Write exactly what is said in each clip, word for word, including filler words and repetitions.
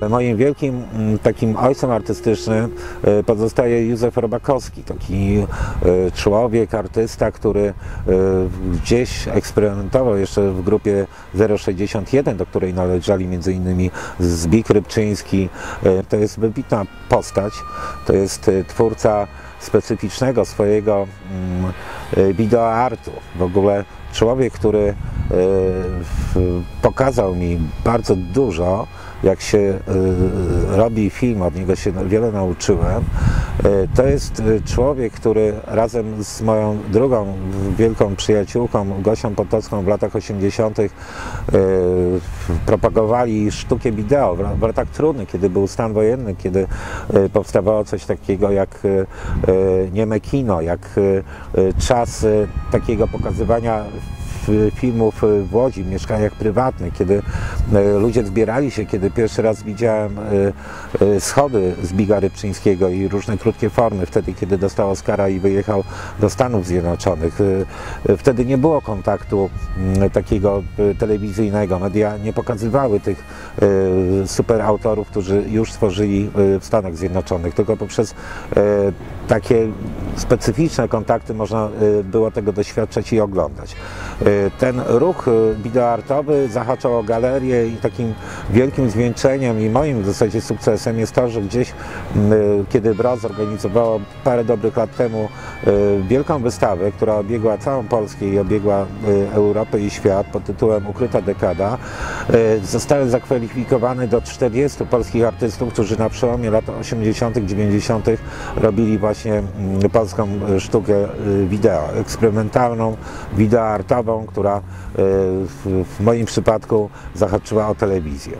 Moim wielkim takim ojcem artystycznym pozostaje Józef Robakowski, taki człowiek, artysta, który gdzieś eksperymentował jeszcze w grupie zero sześćdziesiąt jeden, do której należeli między innymi Zbigniew Rybczyński. To jest wybitna postać, to jest twórca specyficznego swojego wideoartu. W ogóle człowiek, który pokazał mi bardzo dużo, jak się robi film, od niego się wiele nauczyłem. To jest człowiek, który razem z moją drugą wielką przyjaciółką, Gosią Potocką, w latach osiemdziesiątych propagowali sztukę wideo w latach trudnych, kiedy był stan wojenny, kiedy powstawało coś takiego jak nieme kino, jak czas takiego pokazywania filmów w Łodzi, w mieszkaniach prywatnych, kiedy ludzie zbierali się, kiedy pierwszy raz widziałem schody Zbigniewa Rybczyńskiego i różne krótkie formy, wtedy kiedy dostał Oscara i wyjechał do Stanów Zjednoczonych. Wtedy nie było kontaktu takiego telewizyjnego, media nie pokazywały tych super autorów, którzy już stworzyli w Stanach Zjednoczonych, tylko poprzez takie specyficzne kontakty można było tego doświadczać i oglądać. Ten ruch wideoartowy zahaczał o galerię i takim wielkim zwieńczeniem i moim w zasadzie sukcesem jest to, że gdzieś, kiedy Bro zorganizowało parę dobrych lat temu wielką wystawę, która obiegła całą Polskę i obiegła Europę i świat pod tytułem Ukryta dekada, zostały zakwalifikowane do czterdziestu polskich artystów, którzy na przełomie lat osiemdziesiątych, dziewięćdziesiątych robili właśnie polską sztukę wideo, eksperymentalną, wideoartową, która w moim przypadku zahaczyła o telewizję.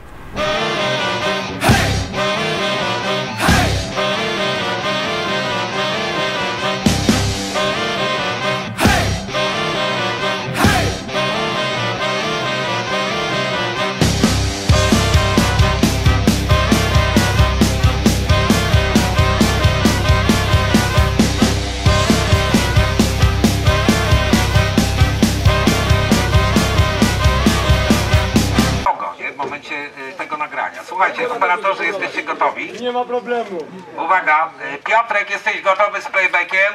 Słuchajcie, operatorzy, jesteście gotowi? Nie ma problemu. Uwaga, Piotrek, jesteś gotowy z playbackiem?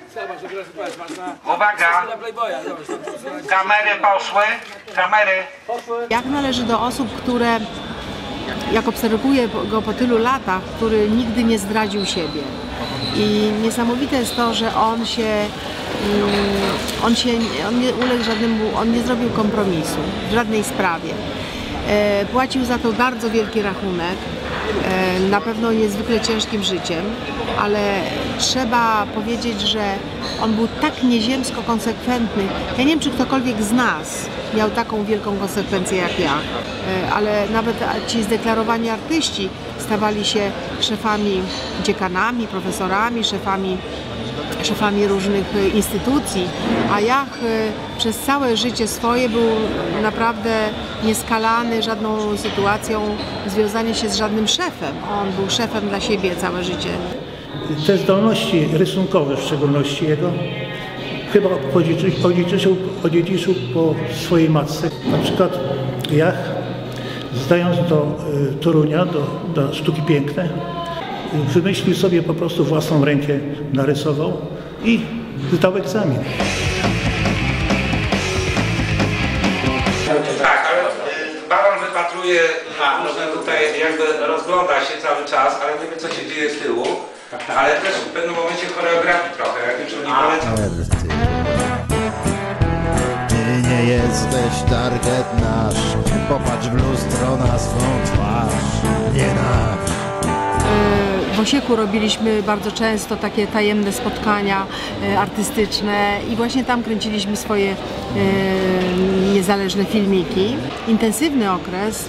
Uwaga, kamery poszły, kamery. Jak należy do osób, które, jak obserwuję go po tylu latach, który nigdy nie zdradził siebie. I niesamowite jest to, że on się, on się, on nie uległ żadnemu, on nie zrobił kompromisu w żadnej sprawie. Płacił za to bardzo wielki rachunek, na pewno niezwykle ciężkim życiem, ale trzeba powiedzieć, że on był tak nieziemsko konsekwentny. Ja nie wiem, czy ktokolwiek z nas miał taką wielką konsekwencję jak ja, ale nawet ci zdeklarowani artyści stawali się szefami, dziekanami, profesorami, szefami szefami różnych instytucji, a Jach przez całe życie swoje był naprawdę nieskalany żadną sytuacją związania się z żadnym szefem. On był szefem dla siebie całe życie. Te zdolności rysunkowe, w szczególności jego, chyba odziedziczył, odziedziczył po swojej matce. Na przykład Jach, zdając do Torunia, do, do sztuki piękne, wymyślił sobie po prostu własną rękę, narysował i zdał egzamin. Tak, ale Baron wypatruje, różne tutaj jakby rozgląda się cały czas, ale nie wie, co się dzieje z tyłu, ale też w pewnym momencie choreografii trochę, jak już nie polecam. Ty nie jesteś target nasz, popatrz w lustro na swą twarz, nie nasz. W Osieku robiliśmy bardzo często takie tajemne spotkania artystyczne i właśnie tam kręciliśmy swoje niezależne filmiki. Intensywny okres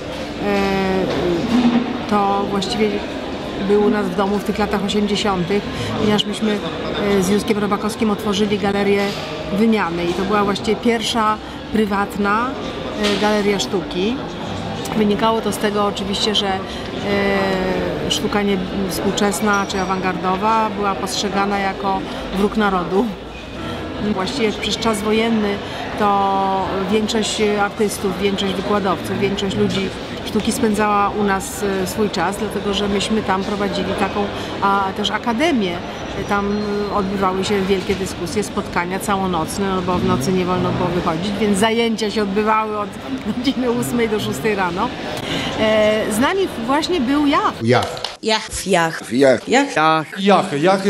to właściwie był u nas w domu w tych latach osiemdziesiątych, ponieważ myśmy z Józkiem Robakowskim otworzyli galerię wymiany i to była właściwie pierwsza prywatna galeria sztuki. Wynikało to z tego oczywiście, że e, sztuka nie współczesna czy awangardowa była postrzegana jako wróg narodu. Właściwie przez czas wojenny to większość artystów, większość wykładowców, większość ludzi sztuki spędzała u nas swój czas, dlatego że myśmy tam prowadzili taką a, też akademię. Tam odbywały się wielkie dyskusje, spotkania całonocne, no bo w nocy nie wolno było wychodzić, więc zajęcia się odbywały od godziny ósmej do szóstej rano. E, z nami właśnie był Jach. Jach. Jach. Jach. Jach. Jach. Jach, jach.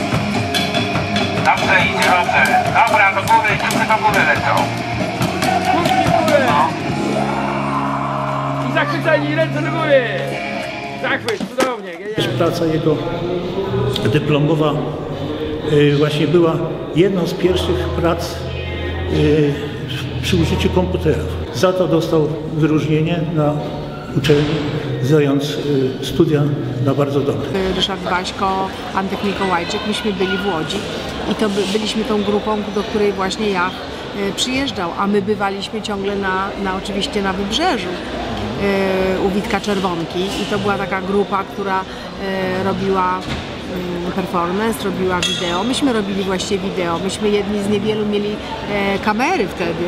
Dobrze idzie, dobrze. Dobra, do góry, ciuchy do góry lecą. No. I zachwyceni, ręce do góry. Zachwyt, cudownie, genialnie. Praca jego dyplomowa y, właśnie była jedną z pierwszych prac y, przy użyciu komputerów. Za to dostał wyróżnienie na uczelni, zdając y, studia na bardzo dobre. Ryszard Baśko, Antek Mikołajczyk, myśmy byli w Łodzi i to by, byliśmy tą grupą, do której właśnie Jach y, przyjeżdżał, a my bywaliśmy ciągle na, na oczywiście na Wybrzeżu. U Witka Czerwonki i to była taka grupa, która robiła performance, robiła wideo. Myśmy robili właśnie wideo. Myśmy jedni z niewielu mieli kamery wtedy.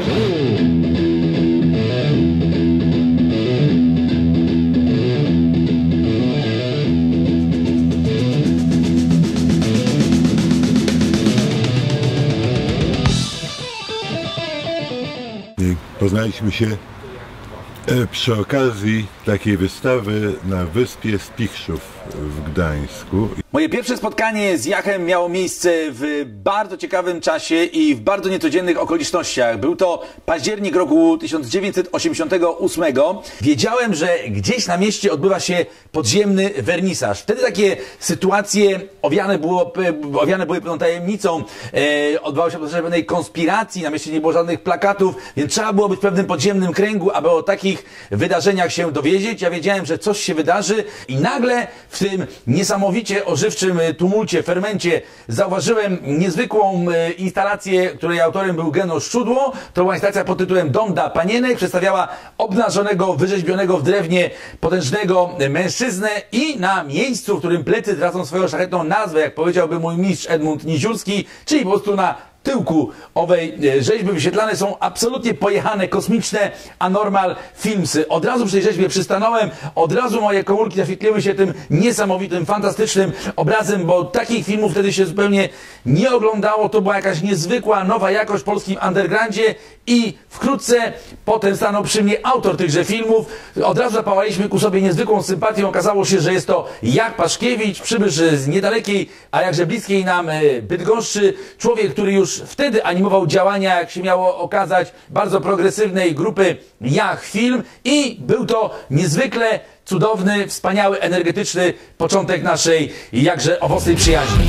Poznaliśmy się przy okazji takiej wystawy na wyspie Spichrzów w Gdańsku. Moje pierwsze spotkanie z Jachem miało miejsce w bardzo ciekawym czasie i w bardzo niecodziennych okolicznościach. Był to październik roku tysiąc dziewięćset osiemdziesiątego ósmego. Wiedziałem, że gdzieś na mieście odbywa się podziemny wernisaż. Wtedy takie sytuacje owiane, było, owiane były pewną tajemnicą. E, odbywało się w pewnej konspiracji, na mieście nie było żadnych plakatów, więc trzeba było być w pewnym podziemnym kręgu, aby o takich wydarzeniach się dowiedzieć. Ja wiedziałem, że coś się wydarzy i nagle w tym niesamowicie ożywczym tumulcie, fermencie zauważyłem niezwykłą instalację, której autorem był Geno Szczudło. To była instalacja pod tytułem Dom dla panienek. Przedstawiała obnażonego, wyrzeźbionego w drewnie potężnego mężczyznę i na miejscu, w którym plecy tracą swoją szlachetną nazwę, jak powiedziałby mój mistrz Edmund Niziurski, czyli po prostu na tyłku owej rzeźby wyświetlane są absolutnie pojechane, kosmiczne Anormal Filmsy. Od razu przy tej rzeźbie przystanąłem, od razu moje komórki zaświetliły się tym niesamowitym, fantastycznym obrazem, bo takich filmów wtedy się zupełnie nie oglądało. To była jakaś niezwykła, nowa jakość w polskim undergroundzie i wkrótce potem stanął przy mnie autor tychże filmów. Od razu zapałaliśmy ku sobie niezwykłą sympatią. Okazało się, że jest to Jak Paszkiewicz, przybysz z niedalekiej, a jakże bliskiej nam Bydgoszczy. Człowiek, który już wtedy animował działania, jak się miało okazać, bardzo progresywnej grupy Jach Film i był to niezwykle cudowny, wspaniały, energetyczny początek naszej jakże owocnej przyjaźni.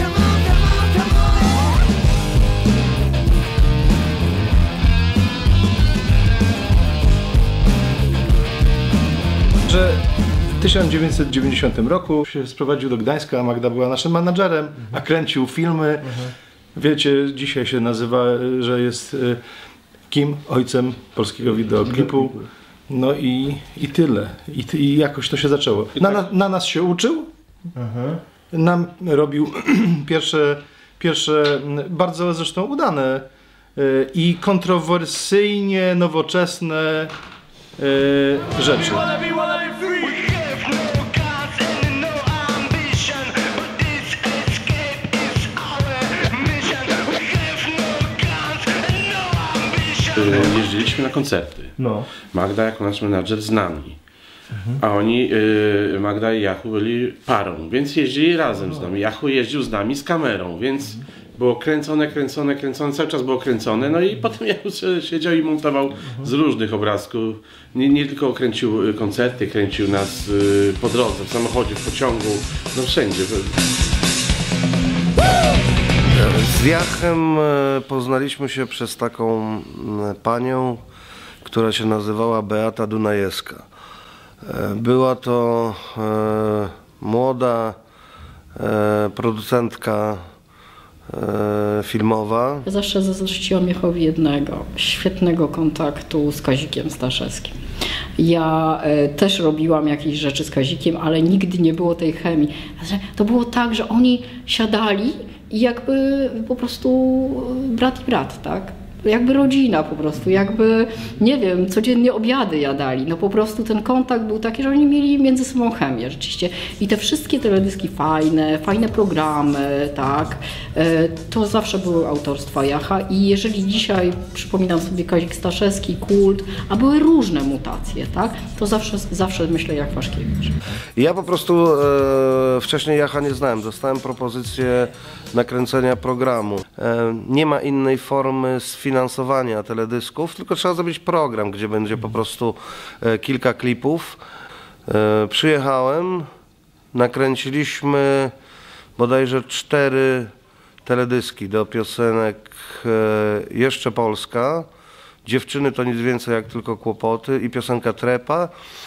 Że w tysiąc dziewięćset dziewięćdziesiątym roku się sprowadził do Gdańska, a Magda była naszym menadżerem, a kręcił filmy. Wiecie, dzisiaj się nazywa, że jest kim? Ojcem polskiego wideoklipu. No i, i tyle. I, I jakoś to się zaczęło. Na, na, na nas się uczył. Nam robił pierwsze, pierwsze, bardzo zresztą udane i kontrowersyjnie nowoczesne rzeczy. Jeździliśmy na koncerty. No. Magda jako nasz menadżer z nami. Mhm. A oni, y, Magda i Jachu byli parą, więc jeździli razem z nami. Jachu jeździł z nami z kamerą, więc mhm. było kręcone, kręcone, kręcone, cały czas było kręcone. No i potem Jachu siedział i montował mhm. z różnych obrazków. Nie, nie tylko kręcił koncerty, kręcił nas y, po drodze, w samochodzie, w pociągu, no wszędzie. Z Jachem poznaliśmy się przez taką panią, która się nazywała Beata Dunajewska. Była to e, młoda e, producentka e, filmowa. Zawsze zazdrościłam Jachowi jednego, świetnego kontaktu z Kazikiem Staszewskim. Ja e, też robiłam jakieś rzeczy z Kazikiem, ale nigdy nie było tej chemii. To było tak, że oni siadali i jakby po prostu brat i brat, tak? Jakby rodzina po prostu, jakby, nie wiem, codziennie obiady jadali. No po prostu ten kontakt był taki, że oni mieli między sobą chemię rzeczywiście. I te wszystkie teledyski fajne, fajne programy, tak, to zawsze były autorstwa Jacha. I jeżeli dzisiaj przypominam sobie Kazik Staszewski, Kult, a były różne mutacje, tak, to zawsze, zawsze myślę jak Waszkiewicz. Ja po prostu e, wcześniej Jacha nie znałem. Dostałem propozycję nakręcenia programu. E, nie ma innej formy sfinansowania teledysków, tylko trzeba zrobić program, gdzie będzie po prostu e, kilka klipów. E, przyjechałem, nakręciliśmy bodajże cztery teledyski do piosenek e, Jeszcze Polska, Dziewczyny to nic więcej jak tylko kłopoty i piosenka Trepa.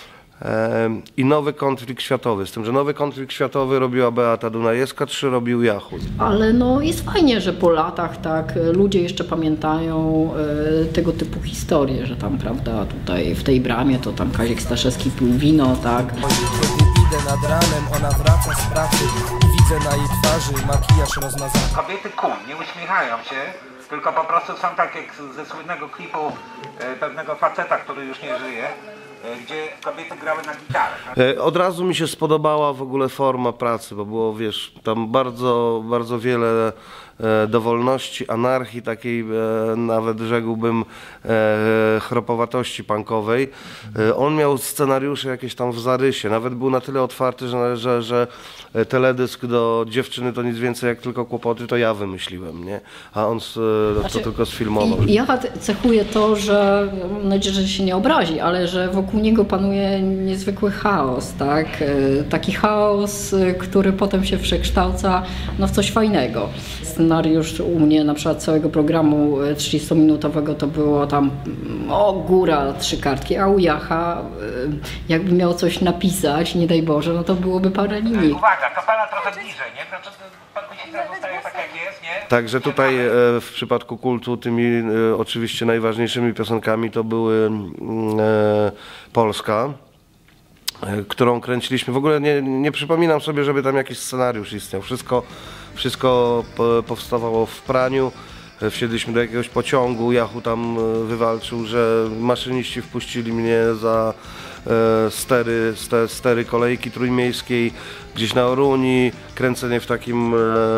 I nowy konflikt światowy, z tym, że nowy konflikt światowy robiła Beata Dunajewska, trzy robił Jachu. Ale no jest fajnie, że po latach tak ludzie jeszcze pamiętają e, tego typu historie, że tam, prawda, tutaj w tej bramie to tam Kazik Staszewski pił wino, tak. Idę nad ranem, ona wraca z pracy i widzę na jej twarzy makijaż rozmazany. Kobiety cool, nie uśmiechają się, tylko po prostu są tak jak ze słynnego klipu e, pewnego faceta, który już nie żyje, gdzie kobiety grały na gitarę. Od razu mi się spodobała w ogóle forma pracy, bo było, wiesz, tam bardzo, bardzo wiele dowolności, anarchii, takiej nawet rzekłbym chropowatości punkowej. On miał scenariusze jakieś tam w zarysie, nawet był na tyle otwarty, że, że, że teledysk do Dziewczyny to nic więcej jak tylko kłopoty, to ja wymyśliłem, nie? A on to znaczy, tylko sfilmował. Jacha cechuje to, że, mam nadzieję, że się nie obrazi, ale że wokół niego panuje niezwykły chaos, tak? Taki chaos, który potem się przekształca no, w coś fajnego. Scenariusz u mnie na przykład całego programu trzydziestominutowego to było tam o góra, trzy kartki, a u Jacha jakby miał coś napisać, nie daj Boże, no to byłoby parę linii. Uwaga, to pana trochę bliżej, nie? Znaczy, pan by się teraz zostaje tak jak jest, nie? Także tutaj e, w przypadku Kultu tymi e, oczywiście najważniejszymi piosenkami to były e, Polska, e, którą kręciliśmy. W ogóle nie, nie przypominam sobie, żeby tam jakiś scenariusz istniał. Wszystko, wszystko po, powstawało w praniu. Wsiedliśmy do jakiegoś pociągu, Jachu tam wywalczył, że maszyniści wpuścili mnie za e, stery, ste, stery kolejki trójmiejskiej gdzieś na Oruni, kręcenie w takim e,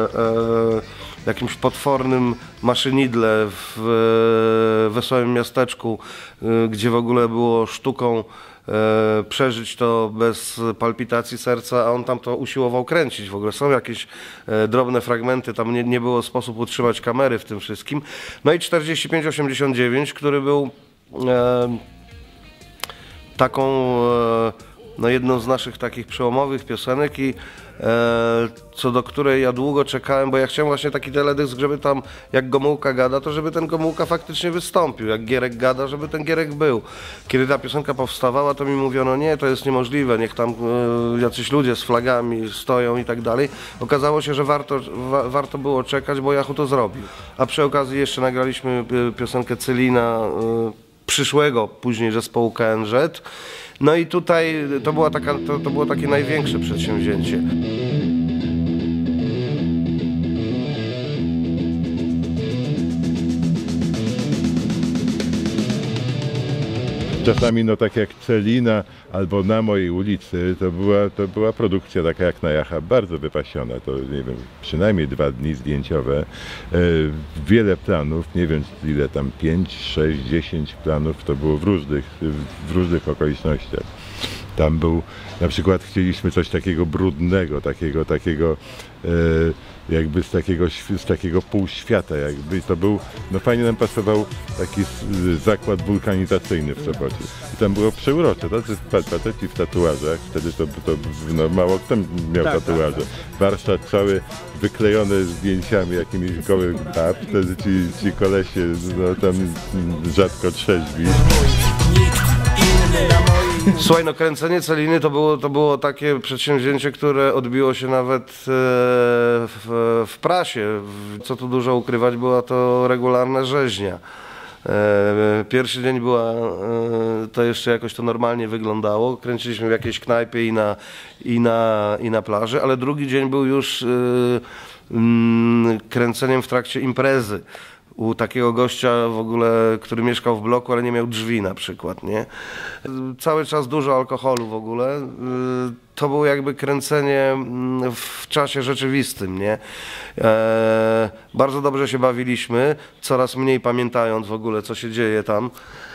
e, jakimś potwornym maszynidle w e, wesołym miasteczku, e, gdzie w ogóle było sztuką E, przeżyć to bez palpitacji serca, a on tam to usiłował kręcić. W ogóle są jakieś e, drobne fragmenty, tam nie, nie było sposób utrzymać kamery w tym wszystkim. No i czterdzieści pięć osiemdziesiąt dziewięć, który był e, taką e, no jedną z naszych takich przełomowych piosenek i e, co do której ja długo czekałem, bo ja chciałem właśnie taki teledysk, żeby tam jak Gomułka gada, to żeby ten Gomułka faktycznie wystąpił, jak Gierek gada, żeby ten Gierek był. Kiedy ta piosenka powstawała, to mi mówiono, nie, to jest niemożliwe, niech tam e, jacyś ludzie z flagami stoją i tak dalej. Okazało się, że warto, wa, warto było czekać, bo Jachu to zrobił. A przy okazji jeszcze nagraliśmy piosenkę Celina, e, przyszłego później zespołu K N Z. No i tutaj to, była taka, to, to było takie największe przedsięwzięcie. Czasami no tak jak Celina albo Na mojej ulicy to była, to była produkcja taka jak na Jacha, bardzo wypasiona, to nie wiem, przynajmniej dwa dni zdjęciowe, e, wiele planów, nie wiem ile tam, pięć, sześć, dziesięć planów, to było w różnych, w różnych okolicznościach. Tam był, na przykład chcieliśmy coś takiego brudnego, takiego, takiego e, jakby z takiego, z takiego półświata, jakby to był, no fajnie nam pasował taki zakład wulkanizacyjny w Sopocie. I tam było przeurocze, tacy faceci w tatuażach, wtedy to, to no, mało kto miał tak, tatuaże. Tak, tak. Warsztat cały wyklejony zdjęciami jakimiś gołych bab, wtedy ci, ci kolesie no, tam rzadko trzeźwi. Słuchaj, no kręcenie Celiny to było, to było takie przedsięwzięcie, które odbiło się nawet e, w, w prasie. Co tu dużo ukrywać, była to regularna rzeźnia. E, pierwszy dzień była, e, to jeszcze jakoś to normalnie wyglądało. Kręciliśmy w jakiejś knajpie i na, i na, i na plaży, ale drugi dzień był już e, mm, kręceniem w trakcie imprezy. U takiego gościa w ogóle, który mieszkał w bloku, ale nie miał drzwi na przykład, nie? Cały czas dużo alkoholu w ogóle. To było jakby kręcenie w czasie rzeczywistym, nie? E, bardzo dobrze się bawiliśmy, coraz mniej pamiętając w ogóle, co się dzieje tam.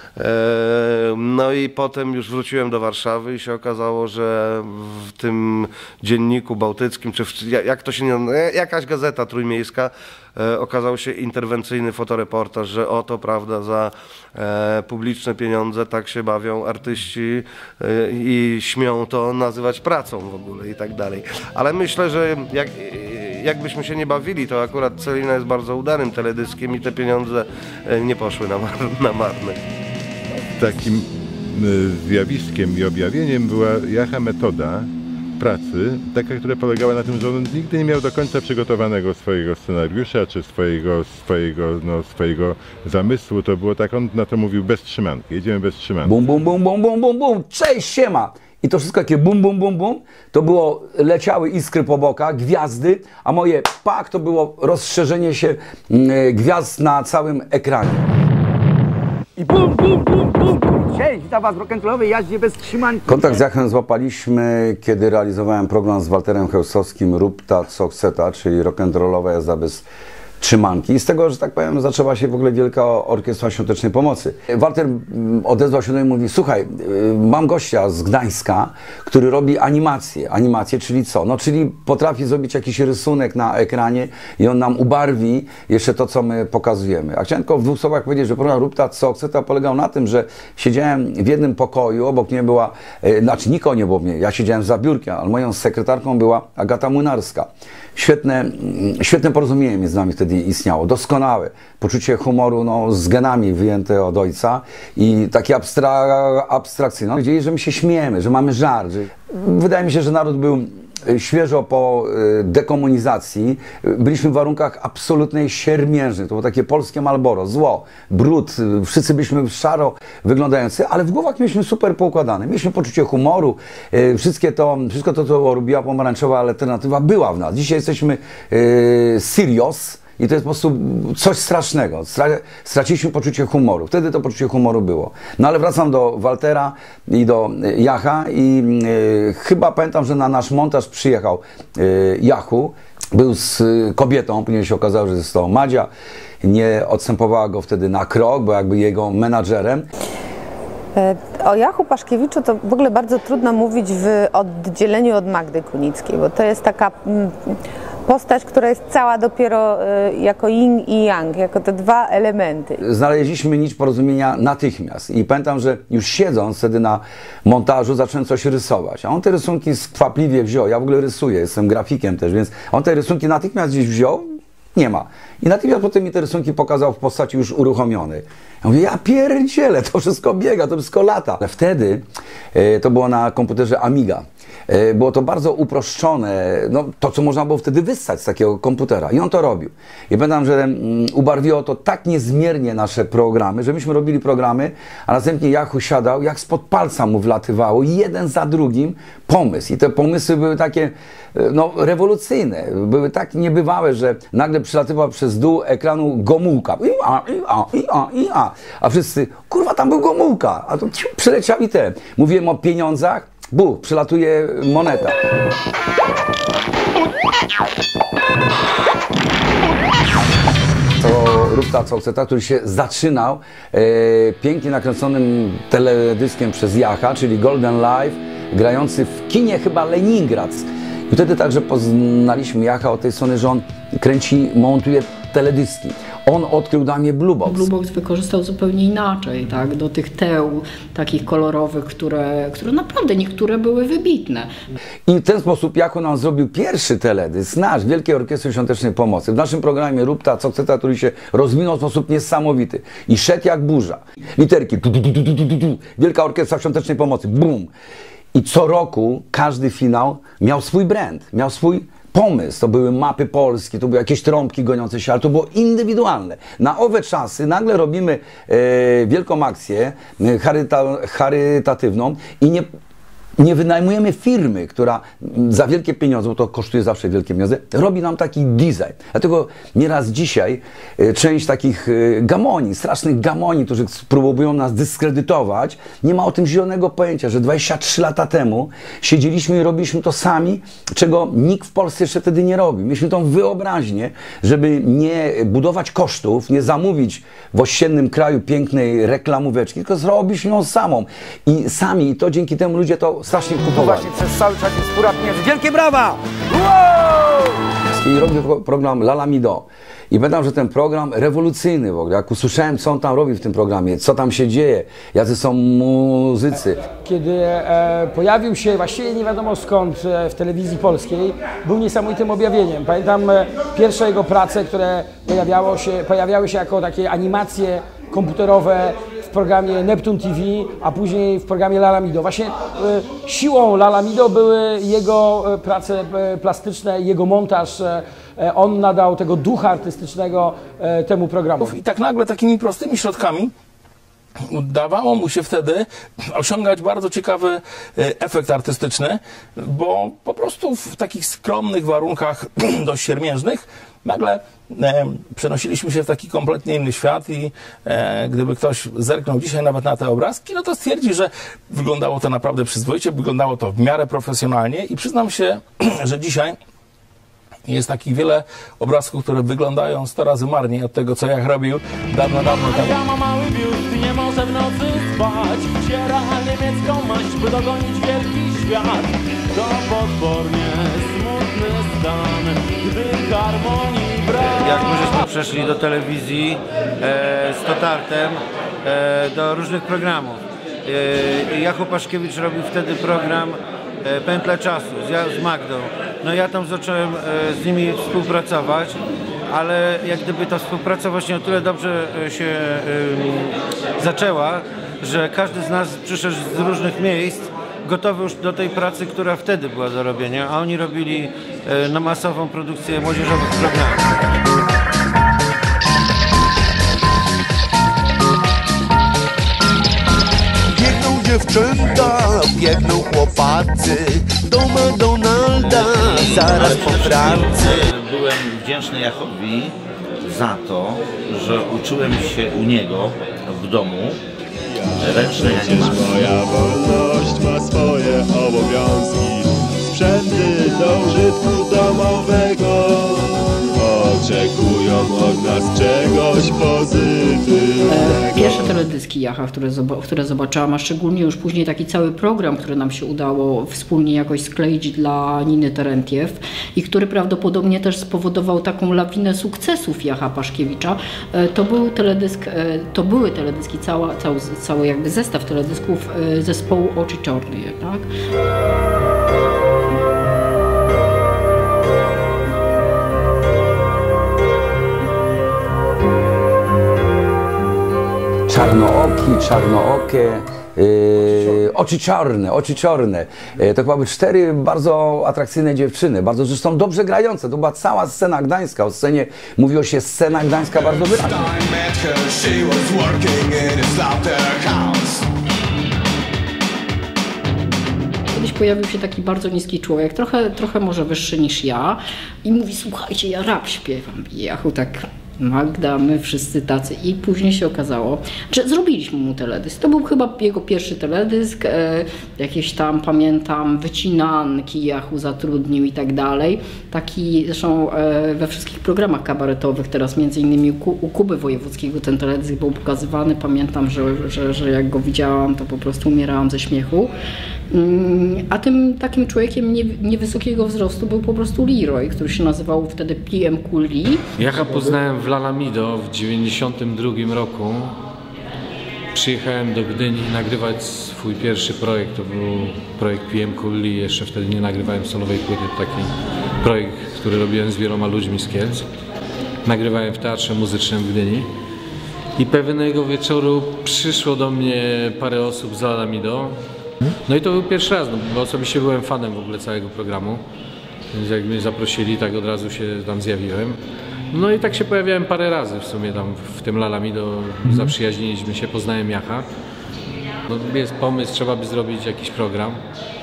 No i potem już wróciłem do Warszawy i się okazało, że w tym dzienniku bałtyckim, czy w, jak to się nie, jakaś gazeta trójmiejska, okazał się interwencyjny fotoreportaż, że oto, prawda, za e, publiczne pieniądze tak się bawią artyści e, i śmią to nazywać pracą w ogóle i tak dalej. Ale myślę, że jak, jakbyśmy się nie bawili, to akurat Celina jest bardzo udanym teledyskiem i te pieniądze nie poszły na, mar na marne. Takim zjawiskiem i objawieniem była Jacha metoda pracy, taka, która polegała na tym, że on nigdy nie miał do końca przygotowanego swojego scenariusza, czy swojego, swojego, no, swojego zamysłu. To było tak, on na to mówił bez trzymanki, jedziemy bez trzymanki. Bum, bum, bum, bum, bum, bum, bum, cześć, siema! I to wszystko takie bum, bum, bum, bum, to było, leciały iskry po bokach, gwiazdy, a moje pak to było rozszerzenie się yy, gwiazd na całym ekranie. I bum, bum, bum, bum, bum. Cześć, witam was w rock'n'rollowej jaździe bez trzymanki. Kontakt z Jachem złapaliśmy, kiedy realizowałem program z Walterem Chełstowskim Rób ta co chce ta, czyli rock'n'rollowa jazda bez trzymanki. I z tego, że tak powiem, zaczęła się w ogóle Wielka Orkiestra Świątecznej Pomocy. Walter odezwał się do mnie i mówi: słuchaj, mam gościa z Gdańska, który robi animację. Animację, czyli co? No, czyli potrafi zrobić jakiś rysunek na ekranie i on nam ubarwi jeszcze to, co my pokazujemy. A chciałem tylko w dwóch słowach powiedzieć, że program Rób ta co chce ta polegał na tym, że siedziałem w jednym pokoju, obok mnie była, znaczy nikogo nie było mnie, ja siedziałem za biurkiem, ale moją sekretarką była Agata Młynarska. Świetne, świetne porozumienie między nami wtedy istniało, doskonałe. Poczucie humoru, no, z genami wyjęte od ojca i takie abstra abstrakcyjne. Wiedzieli, że my się śmiejemy, że mamy żart. Że... Wydaje mi się, że naród był świeżo po dekomunizacji. Byliśmy w warunkach absolutnej siermiężnej. To było takie polskie Marlboro, zło, brud. Wszyscy byliśmy szaro wyglądający, ale w głowach mieliśmy super poukładane. Mieliśmy poczucie humoru. Wszystkie to, wszystko to, co robiła pomarańczowa alternatywa, była w nas. Dzisiaj jesteśmy yy, serious. I to jest po prostu coś strasznego. Stra straciliśmy poczucie humoru. Wtedy to poczucie humoru było. No ale wracam do Waltera i do Jacha i yy, chyba pamiętam, że na nasz montaż przyjechał yy, Jachu. Był z kobietą, później się okazało, że jest to Madzia. Nie odstępowała go wtedy na krok, bo jakby jego menadżerem. O Jachu Paszkiewiczu to w ogóle bardzo trudno mówić w oddzieleniu od Magdy Kunickiej, bo to jest taka postać, która jest cała dopiero jako yin i yang, jako te dwa elementy. Znaleźliśmy nić porozumienia natychmiast i pamiętam, że już siedząc wtedy na montażu zacząłem coś rysować, a on te rysunki skwapliwie wziął. Ja w ogóle rysuję, jestem grafikiem też, więc on te rysunki natychmiast gdzieś wziął. Nie ma. I natychmiast potem mi te rysunki pokazał w postaci już uruchomionej. Ja mówię, ja pierdzielę, to wszystko biega, to wszystko lata. Ale wtedy e, to było na komputerze Amiga. E, było to bardzo uproszczone, no, to co można było wtedy wyssać z takiego komputera. I on to robił. I pamiętam, że mm, ubarwiło to tak niezmiernie nasze programy, że myśmy robili programy, a następnie Jachu siadał, jak spod palca mu wlatywało, jeden za drugim pomysł. I te pomysły były takie no, rewolucyjne. Były tak niebywałe, że nagle przylatywał przez dół ekranu Gomułka. I a, i a, i a, i a. A wszyscy, kurwa, tam był Gomułka. A to przyleciał i te. Mówiłem o pieniądzach, bu, przylatuje moneta. To Rób ta co chce ta, który się zaczynał e, pięknie nakręconym teledyskiem przez Jacha, czyli Golden Life, grający w kinie chyba Leningrad. I wtedy także poznaliśmy Jacha od tej strony, że on kręci, montuje teledyski. On odkrył dla mnie Blue Box. Blue Box wykorzystał zupełnie inaczej, tak, do tych teł takich kolorowych, które, które naprawdę niektóre były wybitne. I w ten sposób Jachu nam zrobił pierwszy teledysk nasz, Wielkiej Orkiestry Świątecznej Pomocy. W naszym programie Rób ta co chce ta, który się rozwinął w sposób niesamowity. I szedł jak burza. Literki, du, du, du, du, du, du. Wielka Orkiestra Świątecznej Pomocy, bum. I co roku każdy finał miał swój brand, miał swój pomysł. To były mapy Polski, to były jakieś trąbki goniące się, ale to było indywidualne. Na owe czasy nagle robimy e, wielką akcję e, charyta, charytatywną i nie, Nie wynajmujemy firmy, która za wielkie pieniądze, bo to kosztuje zawsze wielkie pieniądze, robi nam taki design. Dlatego nieraz dzisiaj y, część takich y, gamoni, strasznych gamoni, którzy próbują nas dyskredytować, nie ma o tym zielonego pojęcia, że dwadzieścia trzy lata temu siedzieliśmy i robiliśmy to sami, czego nikt w Polsce jeszcze wtedy nie robił. Mieliśmy tą wyobraźnię, żeby nie budować kosztów, nie zamówić w ościennym kraju pięknej reklamóweczki, tylko zrobić ją samą. I sami, i to dzięki temu ludzie to strasznie To kupowali. właśnie przez cały czas jest fura pieniędzy. Wielkie brawa! Wow! I robił program La La Mi Do. I pamiętam, że ten program rewolucyjny w ogóle, jak usłyszałem, co on tam robi w tym programie, co tam się dzieje, jacy są muzycy. Kiedy e, pojawił się właściwie nie wiadomo skąd e, w telewizji polskiej, był niesamowitym objawieniem. Pamiętam e, pierwsze jego prace, które pojawiało się, pojawiały się jako takie animacje komputerowe w programie Neptune T V, a później w programie La La Mi Do. Właśnie e, siłą La La Mi Do były jego e, prace e, plastyczne, jego montaż. E, on nadał tego ducha artystycznego e, temu programowi. I tak nagle takimi prostymi środkami udawało mu się wtedy osiągać bardzo ciekawy efekt artystyczny, bo po prostu w takich skromnych warunkach dość siermiężnych nagle e, przenosiliśmy się w taki kompletnie inny świat i e, gdyby ktoś zerknął dzisiaj nawet na te obrazki, no to stwierdzi, że wyglądało to naprawdę przyzwoicie, wyglądało to w miarę profesjonalnie i przyznam się, że dzisiaj jest takich wiele obrazków, które wyglądają sto razy marniej od tego, co ja robił dawno, dawno temu. Ja mam mały biust i nie może w nocy spać. Wciera niemiecką maść, by dogonić wielki świat. To potwornie smutny stan, gdy harmonii brak. Jak my żeśmy przeszli do telewizji e, z Totartem, e, do różnych programów. E, Jakub Paszkiewicz robił wtedy program e, Pętle Czasu z, ja, z Magdą. No ja tam zacząłem e, z nimi współpracować, ale jak gdyby ta współpraca właśnie o tyle dobrze e, się e, zaczęła, że każdy z nas przyszedł z różnych miejsc, gotowy już do tej pracy, która wtedy była do robienia, a oni robili e, na masową produkcję młodzieżowych programów. Biegną dziewczęta, biegną chłopacy, do McDonalda, zaraz po pracy. Byłem wdzięczny Jachowi za to, że uczyłem się u niego w domu ręcznej animacji. Moja wolność ma swoje obowiązki, sprzęty do użytku domowego oczekują od nas czegoś pozytywnego. Pierwsze teledyski Jacha, które, które zobaczyłam, a szczególnie już później taki cały program, który nam się udało wspólnie jakoś skleić dla Niny Terentiew i który prawdopodobnie też spowodował taką lawinę sukcesów Jacha Paszkiewicza, to był teledysk, to były teledyski, cała, cały, cały jakby zestaw teledysków zespołu Oczy Czarne, tak? Czarnooki, czarnookie, yy, oczy czarne, oczy czarne. Yy, to chyba były cztery bardzo atrakcyjne dziewczyny, bardzo zresztą dobrze grające. To była cała scena gdańska. O scenie mówiło się scena gdańska bardzo wyraźnie. Kiedyś pojawił się taki bardzo niski człowiek, trochę, trochę może wyższy niż ja i mówi, słuchajcie, ja rap śpiewam. I Jachu tak, Magda, my wszyscy tacy. I później się okazało, że zrobiliśmy mu teledysk. To był chyba jego pierwszy teledysk, e, jakieś tam, pamiętam, wycinanki Jachu zatrudnił i tak dalej. Taki, zresztą e, we wszystkich programach kabaretowych, teraz między innymi u, u Kuby Wojewódzkiego ten teledysk był pokazywany. Pamiętam, że, że, że jak go widziałam, to po prostu umierałam ze śmiechu. A tym takim człowiekiem nie, niewysokiego wzrostu był po prostu Leroy, który się nazywał wtedy P M Cool Lee. Jacha poznałem w La La Mi Do w dziewięćdziesiątym drugim roku. Przyjechałem do Gdyni nagrywać swój pierwszy projekt. To był projekt P M Cool Lee. Jeszcze wtedy nie nagrywałem solowej płyty. To taki projekt, który robiłem z wieloma ludźmi z Kielc. Nagrywałem w Teatrze Muzycznym w Gdyni. I pewnego wieczoru przyszło do mnie parę osób z La La Mi Do. No i to był pierwszy raz, no, bo osobiście byłem fanem w ogóle całego programu, więc jak mnie zaprosili, tak od razu się tam zjawiłem. No i tak się pojawiałem parę razy w sumie tam w tym La La Mi Do, zaprzyjaźniliśmy się, poznałem Jacha. No, jest pomysł, trzeba by zrobić jakiś program.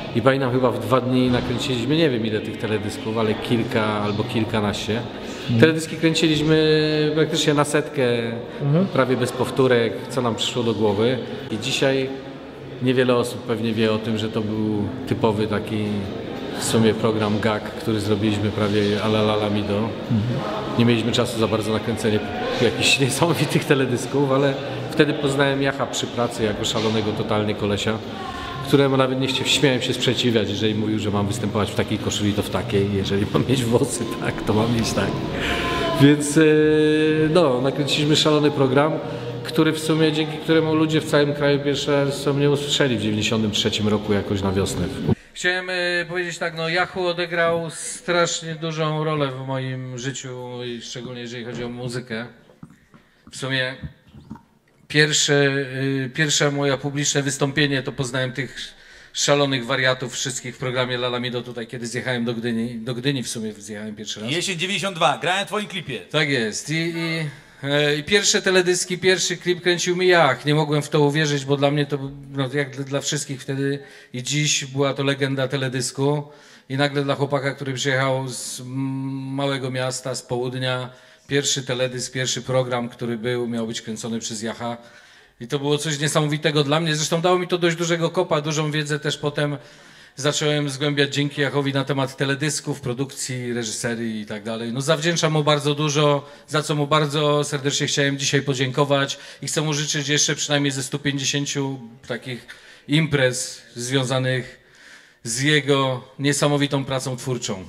I pamiętam, chyba w dwa dni nakręciliśmy, nie wiem ile tych teledysków, ale kilka albo kilkanaście. Teledyski kręciliśmy praktycznie na setkę, mhm. prawie bez powtórek, co nam przyszło do głowy. I dzisiaj niewiele osób pewnie wie o tym, że to był typowy taki w sumie program gag, który zrobiliśmy prawie a la Lala Mido. Mhm. Nie mieliśmy czasu za bardzo na kręcenie jakichś niesamowitych teledysków, ale wtedy poznałem Jacha przy pracy jako szalonego totalnie kolesia, któremu nawet nie śmiałem się sprzeciwiać, jeżeli mówił, że mam występować w takiej koszuli, to w takiej, jeżeli mam mieć włosy tak, to mam mieć tak. Więc no, nakręciliśmy szalony program, który w sumie, dzięki któremu ludzie w całym kraju pierwszy raz o mnie usłyszeli w dziewięćdziesiątym trzecim roku jakoś na wiosnę. Chciałem powiedzieć tak, no Jachu odegrał strasznie dużą rolę w moim życiu, i szczególnie jeżeli chodzi o muzykę. W sumie Pierwsze, pierwsze moje publiczne wystąpienie to poznałem tych szalonych wariatów wszystkich w programie Lala Mido tutaj, kiedy zjechałem do Gdyni. Do Gdyni w sumie zjechałem pierwszy raz. Jesień dziewięćdziesiąt dwa, grałem w twoim klipie. Tak jest. I, i, i pierwsze teledyski, pierwszy klip kręcił mi Jach. Nie mogłem w to uwierzyć, bo dla mnie to, no, jak dla wszystkich wtedy i dziś, była to legenda teledysku. I nagle dla chłopaka, który przyjechał z małego miasta, z południa, pierwszy teledysk, pierwszy program, który był, miał być kręcony przez Jacha. I to było coś niesamowitego dla mnie. Zresztą dało mi to dość dużego kopa, dużą wiedzę też potem zacząłem zgłębiać dzięki Jachowi na temat teledysków, produkcji, reżyserii i tak dalej. No zawdzięczam mu bardzo dużo, za co mu bardzo serdecznie chciałem dzisiaj podziękować i chcę mu życzyć jeszcze przynajmniej ze stu pięćdziesięciu takich imprez związanych z jego niesamowitą pracą twórczą.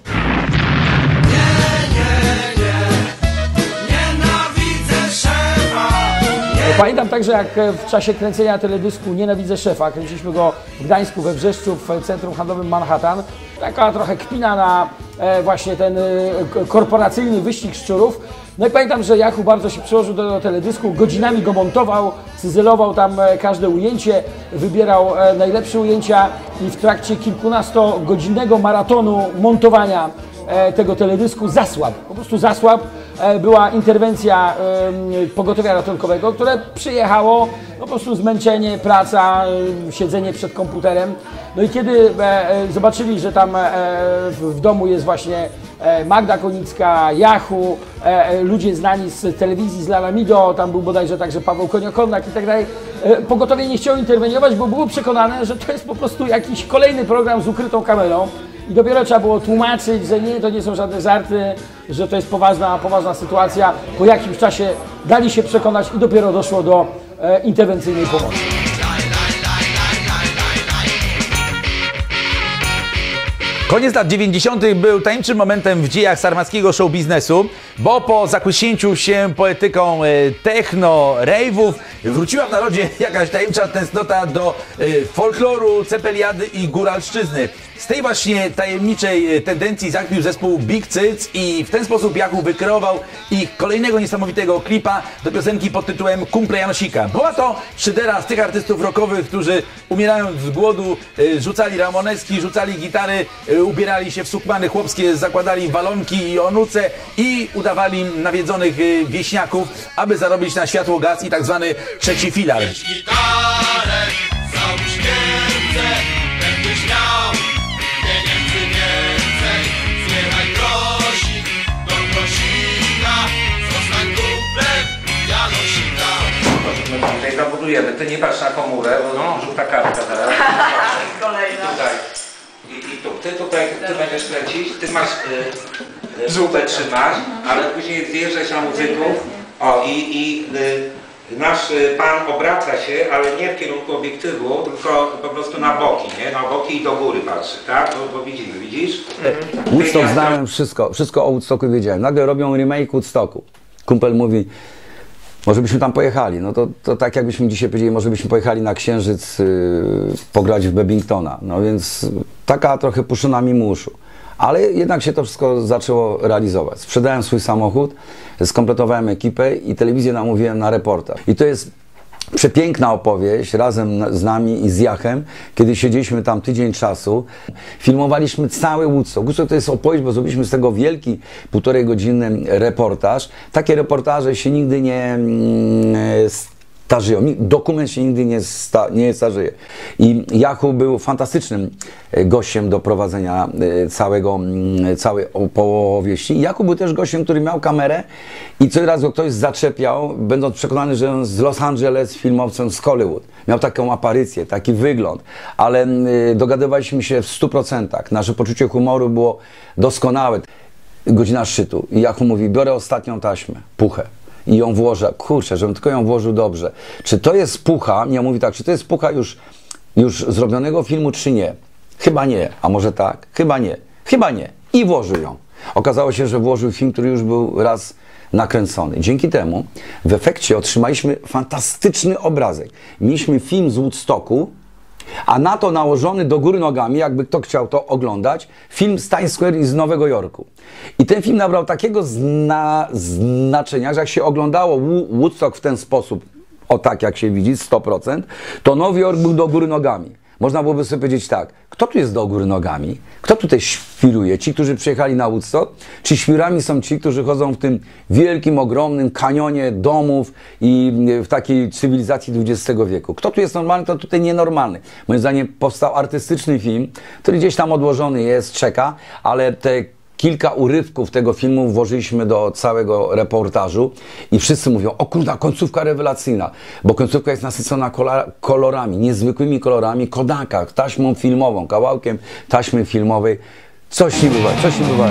Pamiętam także, jak w czasie kręcenia teledysku Nienawidzę szefa, kręciliśmy go w Gdańsku, we Wrzeszczu, w centrum handlowym Manhattan. Taka trochę kpina na e, właśnie ten e, korporacyjny wyścig szczurów. No i pamiętam, że Jachu bardzo się przyłożył do, do teledysku, godzinami go montował, cyzelował tam e, każde ujęcie, wybierał e, najlepsze ujęcia i w trakcie kilkunastogodzinnego maratonu montowania e, tego teledysku zasłabł, po prostu zasłabł. Była interwencja pogotowia ratunkowego, które przyjechało, no po prostu zmęczenie, praca, siedzenie przed komputerem. No i kiedy zobaczyli, że tam w domu jest właśnie Magda Konicka, Jachu, ludzie znani z telewizji, z Lala Mido, tam był bodajże także Paweł Koniokondak i tak dalej, pogotowie nie chciało interweniować, bo było przekonane, że to jest po prostu jakiś kolejny program z ukrytą kamerą. I dopiero trzeba było tłumaczyć, że nie, to nie są żadne żarty, że to jest poważna, poważna sytuacja. Po jakimś czasie dali się przekonać i dopiero doszło do e, interwencyjnej pomocy. Koniec lat dziewięćdziesiątych był tajemniczym momentem w dziejach sarmackiego show biznesu, bo po zakłyśnięciu się poetyką techno, rave'ów wróciła w narodzie jakaś tajemnicza tęsknota do folkloru, cepeliady i góralszczyzny. Z tej właśnie tajemniczej tendencji zakpił zespół Big Cyc i w ten sposób Jachu wykreował ich kolejnego niesamowitego klipa do piosenki pod tytułem Kumple Janosika. Była to szydera z tych artystów rockowych, którzy umierając z głodu rzucali ramoneski, rzucali gitary, ubierali się w sukmany chłopskie, zakładali walonki i onuce i udawali nawiedzonych wieśniaków, aby zarobić na światło gaz i tak zwany trzeci filar. Tutaj zabudujemy, ty nie patrz na komórę, bo no. Żółta kartka teraz. Kolejna. I tutaj. I, i tu. Ty tutaj, ty będziesz kręcić, ty masz y, y, żółtę trzymasz, ale później zjeżdżasz na muzyków. O i, i y, nasz y, pan obraca się, ale nie w kierunku obiektywu, tylko po prostu na boki, nie? Na boki i do góry patrzy, tak? Bo, bo widzimy, widzisz? Mhm. Woodstock znałem wszystko, wszystko o Woodstocku wiedziałem. Nagle robią remake Woodstocku. Kumpel mówi, może byśmy tam pojechali, no to, to tak jakbyśmy dzisiaj powiedzieli, może byśmy pojechali na Księżyc yy, pograć w Babingtona, no więc taka trochę puszyna mi muszu. Ale jednak się to wszystko zaczęło realizować. Sprzedałem swój samochód, skompletowałem ekipę i telewizję namówiłem na reportaż. I to jest przepiękna opowieść razem z nami i z Jachem, kiedy siedzieliśmy tam tydzień czasu, filmowaliśmy cały Woodstock. Woodstock to jest opowieść, bo zrobiliśmy z tego wielki, półtorej godzinny reportaż. Takie reportaże się nigdy nie starzeją. Dokument się nigdy nie, sta, nie starzeje. I Jachu był fantastycznym gościem do prowadzenia całego, całej opowieści. Jachu był też gościem, który miał kamerę i co raz go ktoś zaczepiał, będąc przekonany, że on z Los Angeles, filmowcem z Hollywood. Miał taką aparycję, taki wygląd, ale dogadywaliśmy się w stu procentach. Nasze poczucie humoru było doskonałe. Godzina szczytu i Jachu mówi, biorę ostatnią taśmę, puchę i ją włożę. Kurczę, żebym tylko ją włożył dobrze. Czy to jest pucha? Ja mówi tak, czy to jest pucha już, już zrobionego filmu, czy nie? Chyba nie, a może tak? Chyba nie, chyba nie. I włożył ją. Okazało się, że włożył film, który już był raz nakręcony. Dzięki temu w efekcie otrzymaliśmy fantastyczny obrazek. Mieliśmy film z Woodstocku, a na to nałożony do góry nogami, jakby kto chciał to oglądać, film z Times Square i z Nowego Jorku. I ten film nabrał takiego zna znaczenia, że jak się oglądało Woodstock w ten sposób, o tak jak się widzi, sto procent, to Nowy Jork był do góry nogami. Można byłoby sobie powiedzieć tak, kto tu jest do góry nogami? Kto tutaj świruje? Ci, którzy przyjechali na Woodstock? Czy świrami są ci, którzy chodzą w tym wielkim, ogromnym kanionie domów i w takiej cywilizacji dwudziestego wieku? Kto tu jest normalny, kto tutaj nienormalny? Moim zdaniem powstał artystyczny film, który gdzieś tam odłożony jest, czeka, ale te kilka urywków tego filmu włożyliśmy do całego reportażu i wszyscy mówią, o kurda, końcówka rewelacyjna, bo końcówka jest nasycona kolorami, niezwykłymi kolorami, Kodakach, taśmą filmową, kawałkiem taśmy filmowej. Coś nie bywa, coś nie bywa.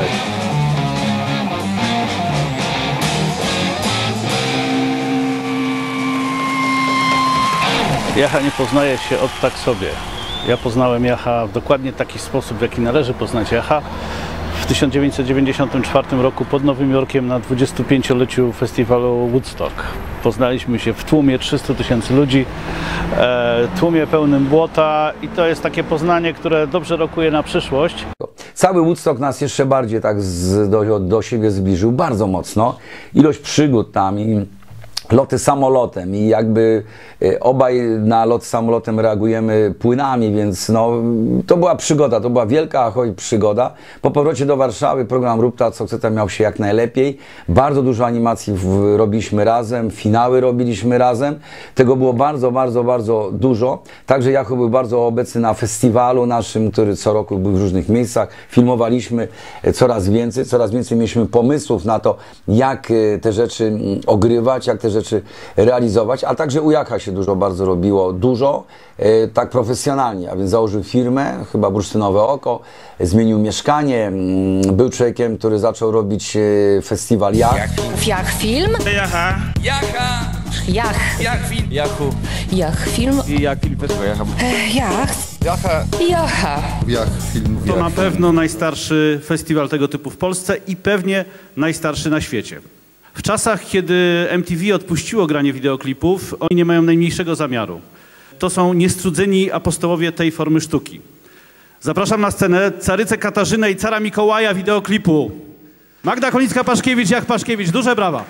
Jacha nie poznaje się od tak sobie. Ja poznałem Jacha w dokładnie taki sposób, w jaki należy poznać Jacha. W tysiąc dziewięćset dziewięćdziesiątym czwartym roku pod Nowym Jorkiem na dwudziestopięcioleciu festiwalu Woodstock. Poznaliśmy się w tłumie trzystu tysięcy ludzi, e, tłumie pełnym błota i to jest takie poznanie, które dobrze rokuje na przyszłość. Cały Woodstock nas jeszcze bardziej tak z, do, do siebie zbliżył, bardzo mocno. Ilość przygód tam i loty samolotem i jakby obaj na lot samolotem reagujemy płynami, więc no, to była przygoda, to była wielka ahoj przygoda. Po powrocie do Warszawy program Rupta Sokceta miał się jak najlepiej. Bardzo dużo animacji w, robiliśmy razem, finały robiliśmy razem. Tego było bardzo, bardzo, bardzo dużo. Także Jachu był bardzo obecny na festiwalu naszym, który co roku był w różnych miejscach. Filmowaliśmy coraz więcej, coraz więcej mieliśmy pomysłów na to, jak te rzeczy ogrywać, jak te rzeczy realizować, a także u Jacha się dużo bardzo robiło, dużo, e, tak profesjonalnie, a więc założył firmę, chyba Bursztynowe Oko, zmienił mieszkanie, był człowiekiem, który zaczął robić e, festiwal Jach. Jach film? Jacha. Jacha. Jach. Jach film. Jachu. Jach film. I Jach film festiwal Jacha. Jach. Jacha. Jacha. Jach film. To na pewno najstarszy festiwal tego typu w Polsce i pewnie najstarszy na świecie. W czasach, kiedy M T V odpuściło granie wideoklipów, oni nie mają najmniejszego zamiaru. To są niestrudzeni apostołowie tej formy sztuki. Zapraszam na scenę carycę Katarzynę i cara Mikołaja wideoklipu. Magda Konicka-Paszkiewicz, Jach Paszkiewicz. Duże brawa.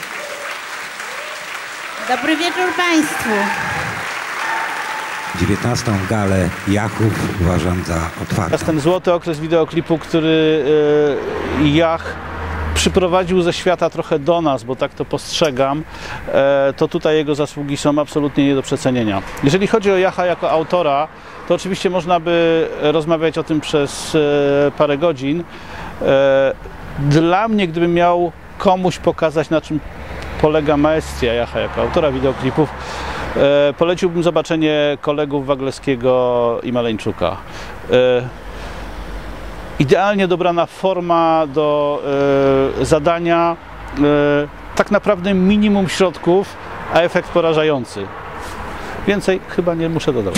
Dobry wieczór Państwu. dziewiętnastą galę Jachów uważam za otwartą. To jest ten złoty okres wideoklipu, który yy, Jach przyprowadził ze świata trochę do nas, bo tak to postrzegam, to tutaj jego zasługi są absolutnie nie do przecenienia. Jeżeli chodzi o Jacha jako autora, to oczywiście można by rozmawiać o tym przez parę godzin. Dla mnie, gdybym miał komuś pokazać, na czym polega maestria Jacha jako autora wideoklipów, poleciłbym zobaczenie kolegów Waglewskiego i Maleńczuka. Idealnie dobrana forma do y, zadania, y, tak naprawdę minimum środków, a efekt porażający. Więcej chyba nie muszę dodawać.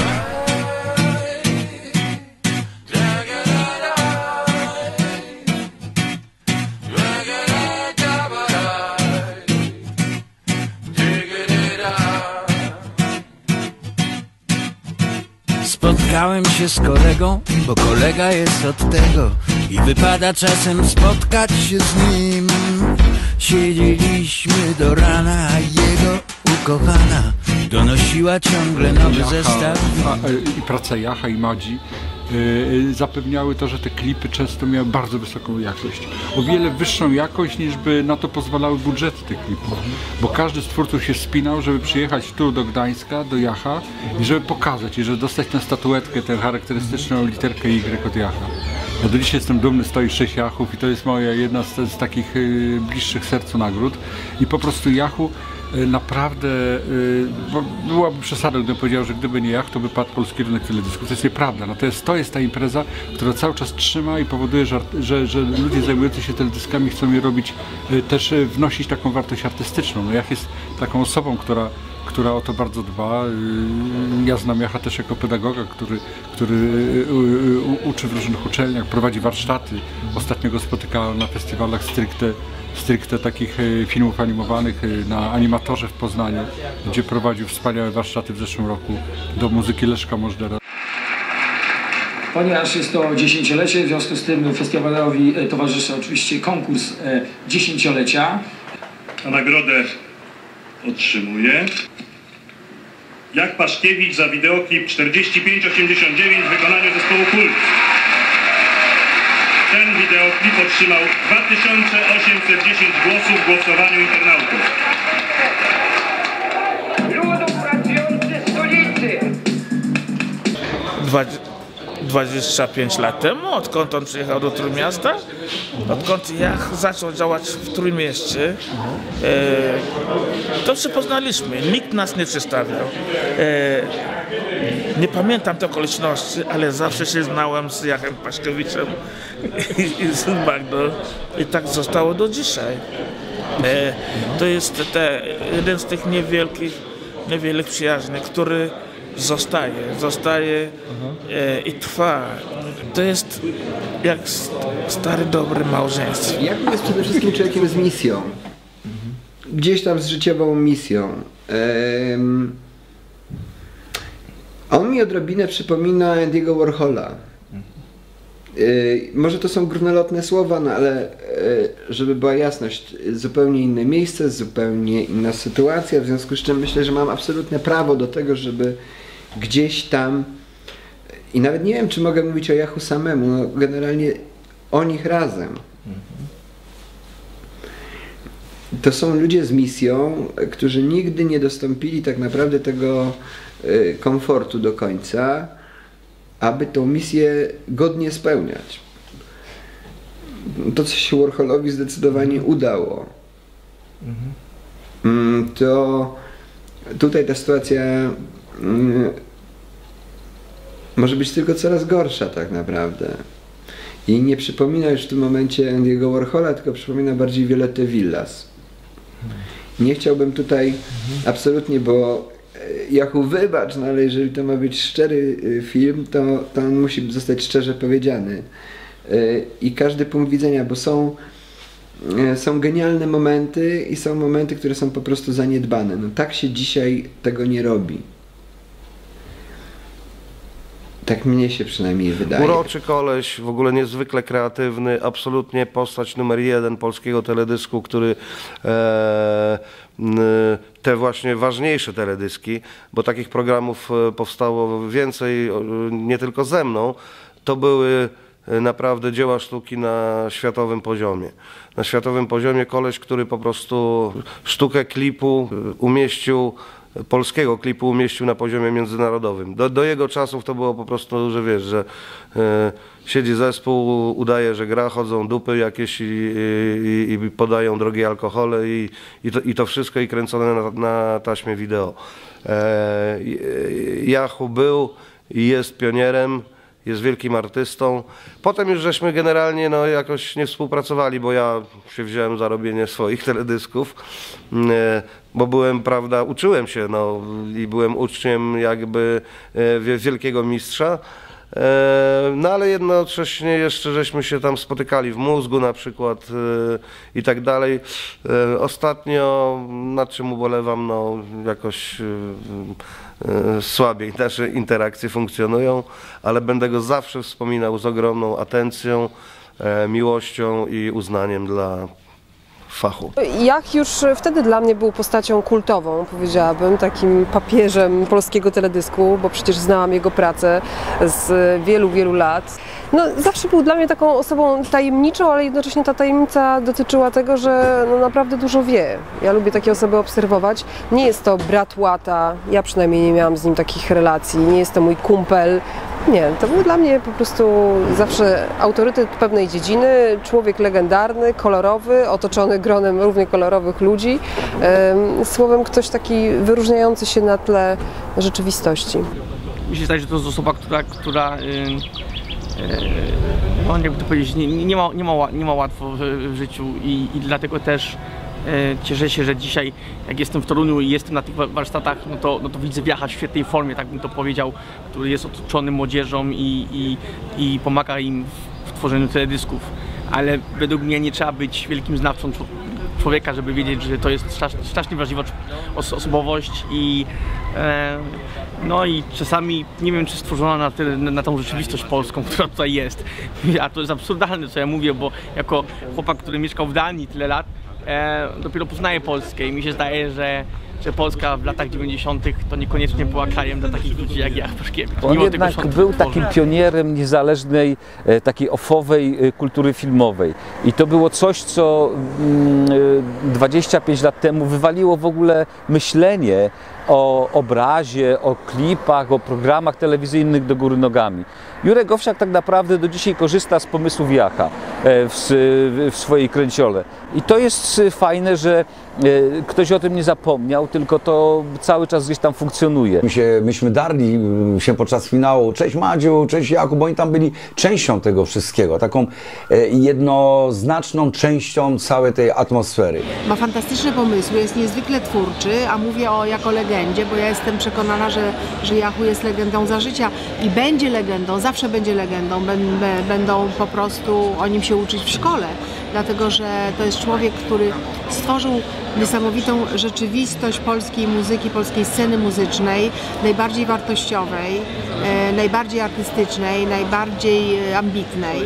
Spotkałem się z kolegą, bo kolega jest od tego i wypada czasem spotkać się z nim. Siedzieliśmy do rana, a jego ukochana donosiła ciągle nowy Jacha, zestaw. a, I praca Jacha i Madzi yy, zapewniały to, że te klipy często miały bardzo wysoką jakość. O wiele wyższą jakość, niż by na to pozwalały budżety tych klipów. Bo każdy z twórców się spinał, żeby przyjechać tu do Gdańska, do Jacha i żeby pokazać, i żeby dostać tę statuetkę, tę charakterystyczną literkę Y od Jacha. Ja do dzisiaj jestem dumny, stoi sześć Jachów i to jest moja jedna z, z takich y, bliższych sercu nagród. I po prostu Jachu y, naprawdę, y, bo byłaby przesada, gdybym powiedział, że gdyby nie Jach, to by padł polski rynek teledysków. To jest nieprawda. Natomiast to jest ta impreza, która cały czas trzyma i powoduje, że, że, że ludzie zajmujący się teledyskami chcą je robić, y, też y, wnosić taką wartość artystyczną. No Jach jest taką osobą, która która o to bardzo dba. Ja znam Jacha też jako pedagoga, który, który uczy w różnych uczelniach, prowadzi warsztaty. Ostatnio go spotykałem na festiwalach stricte, stricte takich filmów animowanych na Animatorze w Poznaniu, gdzie prowadził wspaniałe warsztaty w zeszłym roku do muzyki Leszka Możdżera. Ponieważ jest to dziesięciolecie, w związku z tym festiwalowi towarzyszy oczywiście konkurs dziesięciolecia. A nagrodę otrzymuje Jak Paszkiewicz za wideoklip czterdzieści pięć osiemdziesiąt dziewięć w wykonaniu zespołu Kult. Ten wideoklip otrzymał dwa tysiące osiemset dziesięć głosów w głosowaniu internautów. Ludu pracujący w stolicy! dwadzieścia pięć lat temu, odkąd on przyjechał do Trójmiasta, odkąd Jach zaczął działać w Trójmieście, e, to się poznaliśmy, nikt nas nie przedstawiał. E, nie pamiętam te okoliczności, ale zawsze się znałem z Jachem Paszkiewiczem i, i z Magdą i tak zostało do dzisiaj. E, to jest te, jeden z tych niewielkich, niewielkich przyjaźni, który zostaje, zostaje e, i trwa. To jest jak stare, dobre małżeństwo. Jakub jest przede wszystkim człowiekiem z misją. Gdzieś tam z życiową misją. Um, on mi odrobinę przypomina Andy'ego Warhola. Yy, może to są górnolotne słowa, no ale yy, żeby była jasność, zupełnie inne miejsce, zupełnie inna sytuacja, w związku z czym myślę, że mam absolutne prawo do tego, żeby gdzieś tam, i nawet nie wiem, czy mogę mówić o Jachu samemu, no generalnie o nich razem. To są ludzie z misją, którzy nigdy nie dostąpili tak naprawdę tego yy, komfortu do końca, aby tą misję godnie spełniać. To, co się Warholowi zdecydowanie udało, mhm. to tutaj ta sytuacja mm, może być tylko coraz gorsza tak naprawdę. I nie przypomina już w tym momencie Andy'ego Warhola, tylko przypomina bardziej Violettę Villas. Nie chciałbym tutaj mhm. absolutnie, bo Jachu, wybacz, no ale jeżeli to ma być szczery film, to, to on musi zostać szczerze powiedziany. I każdy punkt widzenia, bo są, są genialne momenty i są momenty, które są po prostu zaniedbane. No tak się dzisiaj tego nie robi. Tak mnie się przynajmniej wydaje. Uroczy koleś, w ogóle niezwykle kreatywny, absolutnie postać numer jeden polskiego teledysku, który e, te właśnie ważniejsze teledyski, bo takich programów powstało więcej, nie tylko ze mną, to były naprawdę dzieła sztuki na światowym poziomie. Na światowym poziomie koleś, który po prostu sztukę klipu umieścił, polskiego klipu umieścił na poziomie międzynarodowym. Do, do jego czasów to było po prostu, że wiesz, że e, siedzi zespół, udaje, że gra, chodzą dupy jakieś i, i, i podają drogie alkohole i, i, to, i to wszystko i kręcone na, na taśmie wideo. E, Jachu był i jest pionierem, jest wielkim artystą. Potem już żeśmy generalnie no, jakoś nie współpracowali, bo ja się wziąłem za robienie swoich teledysków, bo byłem, prawda, uczyłem się no, i byłem uczniem jakby wielkiego mistrza. No ale jednocześnie jeszcze żeśmy się tam spotykali w Mózgu na przykład i tak dalej. Ostatnio, nad czym ubolewam, no jakoś słabiej nasze interakcje funkcjonują, ale będę go zawsze wspominał z ogromną atencją, miłością i uznaniem dla fachu. Jach już wtedy dla mnie był postacią kultową, powiedziałabym, takim papieżem polskiego teledysku, bo przecież znałam jego pracę z wielu, wielu lat. No, zawsze był dla mnie taką osobą tajemniczą, ale jednocześnie ta tajemnica dotyczyła tego, że no, naprawdę dużo wie. Ja lubię takie osoby obserwować. Nie jest to brat łata, ja przynajmniej nie miałam z nim takich relacji, nie jest to mój kumpel. Nie, to był dla mnie po prostu zawsze autorytet pewnej dziedziny, człowiek legendarny, kolorowy, otoczony gronem równie kolorowych ludzi. Słowem, ktoś taki wyróżniający się na tle rzeczywistości. Mi się zdaje, że to jest osoba, która, która yy, yy, no jakby to powiedzieć, nie, nie, ma, nie, ma, nie ma łatwo w, w życiu i, i dlatego też yy, cieszę się, że dzisiaj jak jestem w Toruniu i jestem na tych warsztatach, no to, no to widzę Jacha w świetnej formie, tak bym to powiedział, który jest otoczony młodzieżą i, i, i pomaga im w, w tworzeniu teledysków. Ale według mnie nie trzeba być wielkim znawcą człowieka, żeby wiedzieć, że to jest strasznie wrażliwa osobowość i e, no i czasami nie wiem, czy stworzona na, tyle, na tą rzeczywistość polską, która tutaj jest. A to jest absurdalne, co ja mówię, bo jako chłopak, który mieszkał w Danii tyle lat, e, dopiero poznaję Polskę i mi się zdaje, że że Polska w latach dziewięćdziesiątych to niekoniecznie była krajem dla takich ludzi jak Jach Paszkiewicz. On jednak był takim pionierem niezależnej, takiej ofowej kultury filmowej. I to było coś, co dwadzieścia pięć lat temu wywaliło w ogóle myślenie o obrazie, o klipach, o programach telewizyjnych do góry nogami. Jurek Owsiak tak naprawdę do dzisiaj korzysta z pomysłów Jacha w, w swojej kręciole. I to jest fajne, że ktoś o tym nie zapomniał, tylko to cały czas gdzieś tam funkcjonuje. My się, myśmy darli się podczas finału, cześć Madziu, cześć Jakub, bo oni tam byli częścią tego wszystkiego, taką jednoznaczną częścią całej tej atmosfery. Ma fantastyczne pomysły, jest niezwykle twórczy, a mówię o jako legendzie, bo ja jestem przekonana, że, że Jachu jest legendą za życia i będzie legendą, zawsze będzie legendą, będą po prostu o nim się uczyć w szkole, dlatego że to jest człowiek, który stworzył niesamowitą rzeczywistość polskiej muzyki, polskiej sceny muzycznej, najbardziej wartościowej, e, najbardziej artystycznej, najbardziej ambitnej.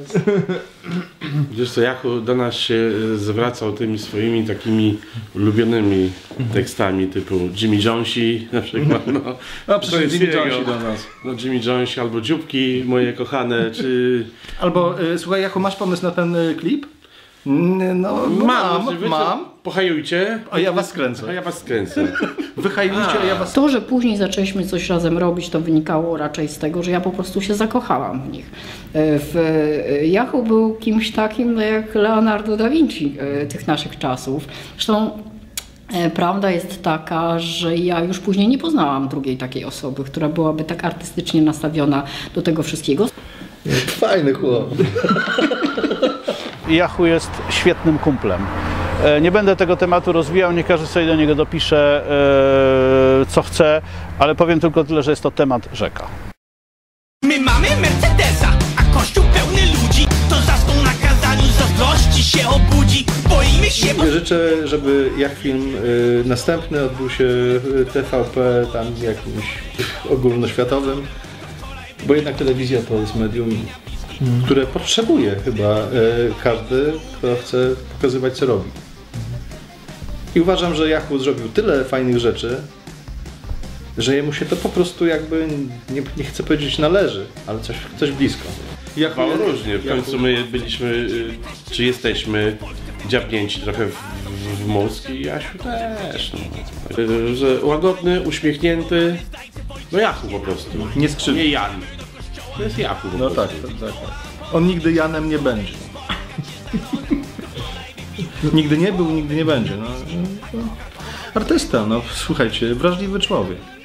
Wiesz co, Jachu do nas się zwracał tymi swoimi takimi ulubionymi tekstami typu Jimmy Jonesi na przykład. No, no przecież Jimmy Jonesi do nas. No Jimmy Jonesi albo Dzióbki moje kochane, czy... Albo, y, słuchaj Jachu, masz pomysł na ten y, klip? No, mam, mam, mam. Pohajujcie. A ja was kręcę. A ja was kręcę. Wyhajujcie, a ja was... To, że później zaczęliśmy coś razem robić, to wynikało raczej z tego, że ja po prostu się zakochałam w nich. W Jachu był kimś takim jak Leonardo da Vinci tych naszych czasów. Zresztą prawda jest taka, że ja już później nie poznałam drugiej takiej osoby, która byłaby tak artystycznie nastawiona do tego wszystkiego. Fajny chłop. Jachu jest świetnym kumplem. Nie będę tego tematu rozwijał, nie każdy sobie do niego dopisze co chce, ale powiem tylko tyle, że jest to temat rzeka. My mamy Mercedesa, a kościół pełny ludzi, to zaspą na kazaniu zazdrości się obudzi. Boimy się, bo... Życzę, żeby jak film y, następny odbył się w T V P tam jakimś ogólnoświatowym, bo jednak telewizja to jest medium, hmm. które potrzebuje chyba y, każdy, kto chce pokazywać, co robi. I uważam, że Jachu zrobił tyle fajnych rzeczy, że jemu się to po prostu jakby, nie, nie chcę powiedzieć należy, ale coś, coś blisko. Jachu różnie, w końcu my byliśmy, czy jesteśmy dziabnięci trochę w, w, w mózg i Jasiu też. No. Że łagodny, uśmiechnięty, no Jachu po prostu. Nie skrzywdzi. Nie Jan. To jest Jachu po no prostu. Tak, tak, tak. On nigdy Janem nie będzie. Nigdy nie był, nigdy nie będzie. No, artysta, no słuchajcie, wrażliwy człowiek.